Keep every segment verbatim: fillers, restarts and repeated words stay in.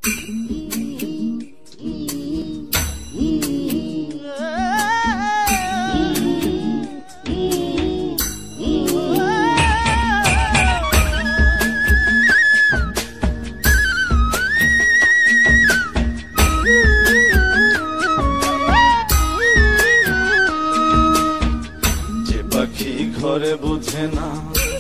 ঘরে বুঝে না,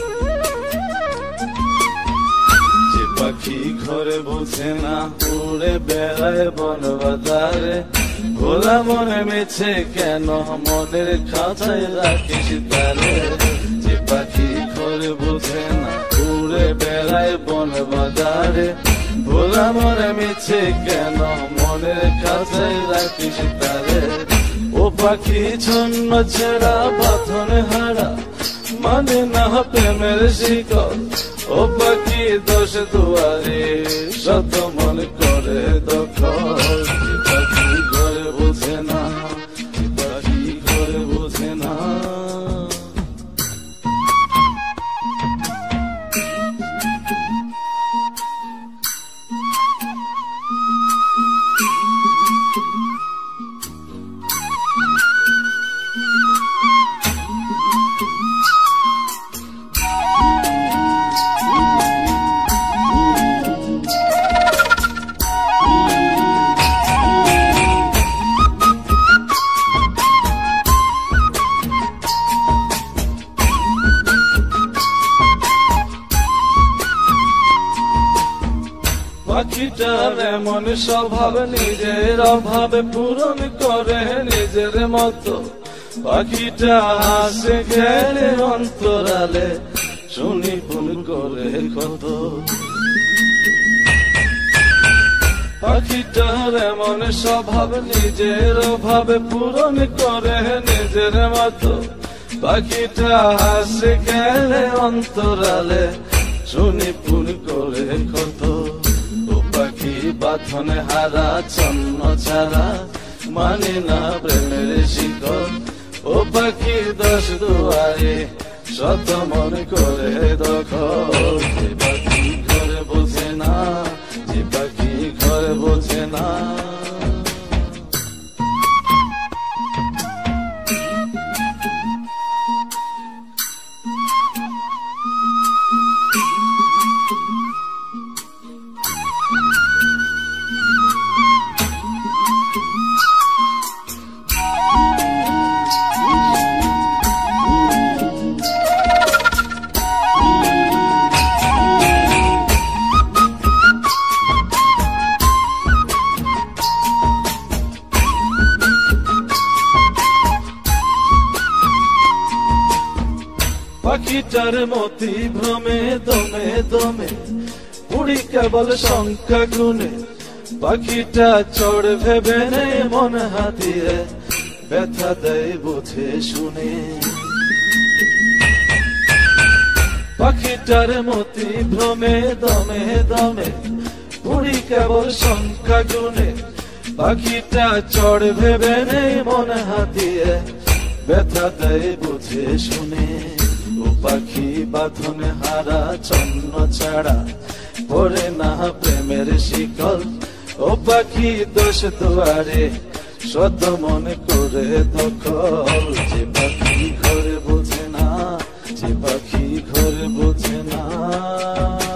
যে পাখি ঘরে বুঝে না, উড়ে বেড়ায় বন বাজারে। ভোলা মনে মেছে কেন মনের খাঁচায় রাখিস তারে। যে পাখি ঘরে বুঝে না, উড়ে বেড়ায় বন বাজারে। ভোলা মনে মেছে কেন মনের খাঁচায় রাখিস তারে। ও পাখি ছন্ন ছেড়া বাঁধন হারা, মানে না প্রেমের শিকল। ও পাখি দোষ দুয়ারে, শত মন করে দখল। যে পাখি ঘরে বুঝে না, যে পাখি ঘরে বুঝে না। পাখিটার এমন স্বভাব, নিজের অভাবে পূরণ করে নিজের মতো। পাখিটা হাসে খেলে অন্তরালে, শুনি ফুল করে কত। পাখিটার এমন স্বভাব, নিজের অভাবে পূরণ করে নিজের মতো। পাখিটা হাসে খেলে অন্তরালে, শুনি ফুল করে কত। পাখি বাঁধনে হারা, ছন্ন ছাড়া, মানে না প্রেমের শিকল। ও পাখি দশ দুয়ারে, শত মন করে দখল। যে পাখি ঘরে বোঝে না, যে পাখি ঘরে বোঝে না। পাখিটার মতি ভ্রমে দমে দমে, উড়ি কেবল সংখ্যা গুনে। পাখিটা চড় ভেবে নেই মন হাতিয়ে, ব্যথা দেয় বুঝে শুনে। পাখিটার মতি ভ্রমে দমে দমে, উড়ি কেবল সংখ্যা গুনে। পাখিটা চড় ভেবে নেই মন হাতিয়ে, ব্যথা দেয় বুঝে শুনে। ও পাখি বাঁধনে হারা, ছন্ন ছাড়া, পড়ে না প্রেমের শিকল। ও পাখি দোষ দুয়ারে, শত মন করে দখল। যে পাখি ঘরে বোঝে না, যে পাখি ঘরে বোঝে না।